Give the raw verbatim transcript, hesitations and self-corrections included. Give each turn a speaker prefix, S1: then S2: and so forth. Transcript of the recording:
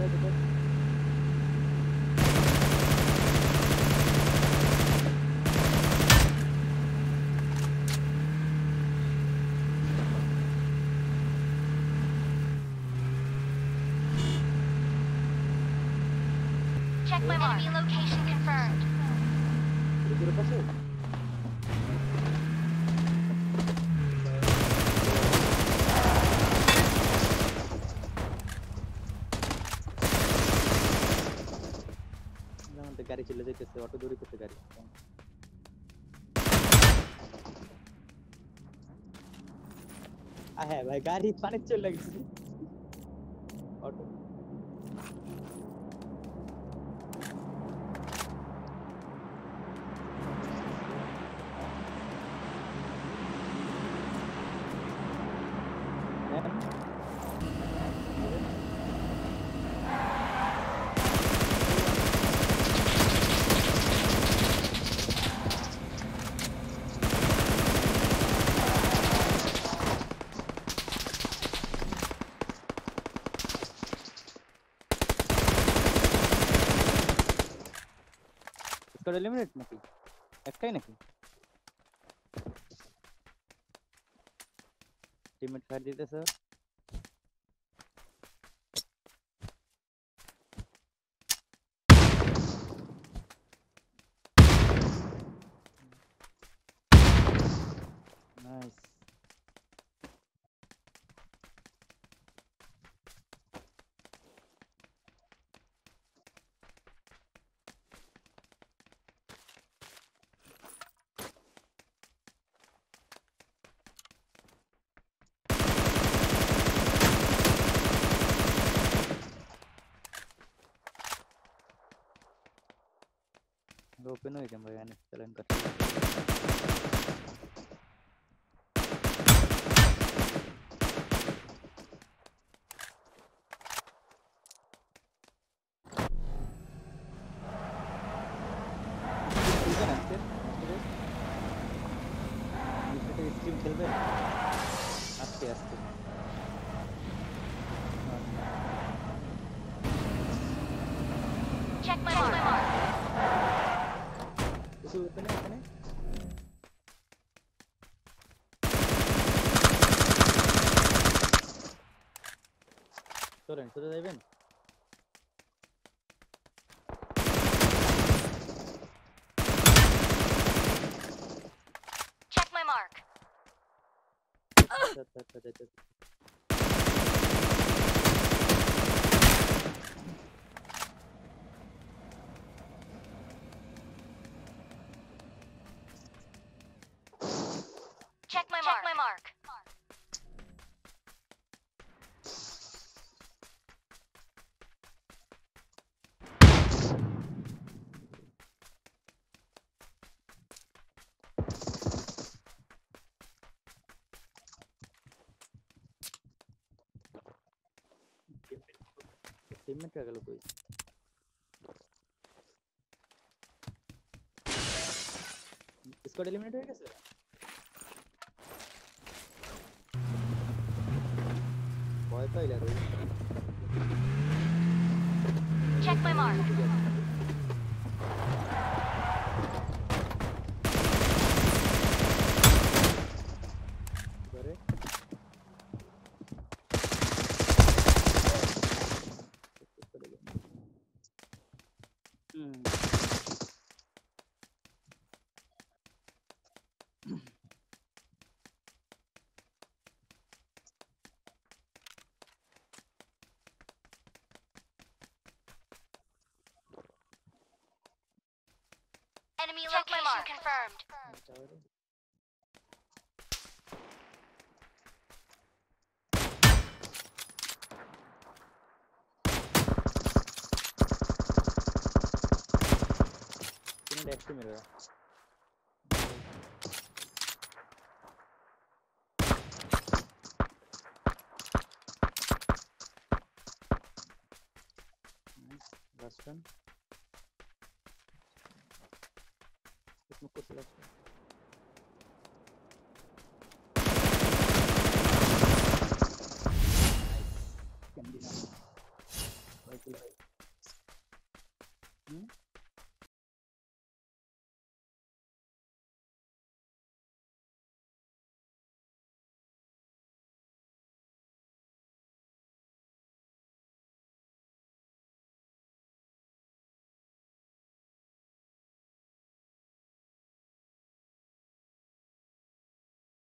S1: Check my mark. Enemy location confirmed.
S2: গাড়ি চলে যাইতেছে, অটো দৌড়ি করতে গাড়ি। হ্যাঁ ভাই, গাড়ি পানি চলে গেছে। অটো এলিমিনেট নাকি একটাই নাকি? টিমমেট ফায়ার দিতেছে। নাইস। ओपन हो गया भाई, यानी चलन कर स्ट्रीम खेलबे आस्ते आस्ते।
S1: Check my mark.
S2: itu open ya, open ya. Turun, sudah যাবেন?
S1: Check my mark.
S2: Tat, tat, tat, tat.
S1: Check my mark. Check my mark.
S2: Teammate आ गया कोई। स्क्वाड एलिमिनेट हो गया सर। बॉय का इला रही।
S1: Check my mark.
S2: अरे हम्म
S1: Enemy location confirmed.
S2: डेक्स मिल रहा है। लास्ट वन इसमें कुछ लास्ट